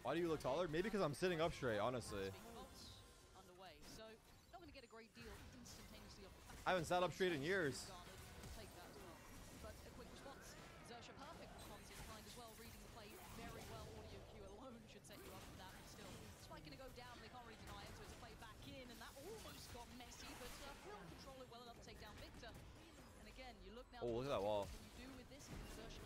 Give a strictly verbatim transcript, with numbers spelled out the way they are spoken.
Why do you look taller? Maybe because I'm sitting up straight, honestly. Underway, so not going to get a great deal instantaneously off the back. I haven't sat up straight in years. Take that as well. But a quick response. Xerxia, perfect response in kind as well, reading the play very well. Audio cue alone should set you up for that, but still. Spike going to go down, they can't really deny it, so it's a play back in, and that almost got messy, but uh, will control it well enough to take down Victor. And again, you look now. Oh, look at that wall. What can you do with this? Xerxia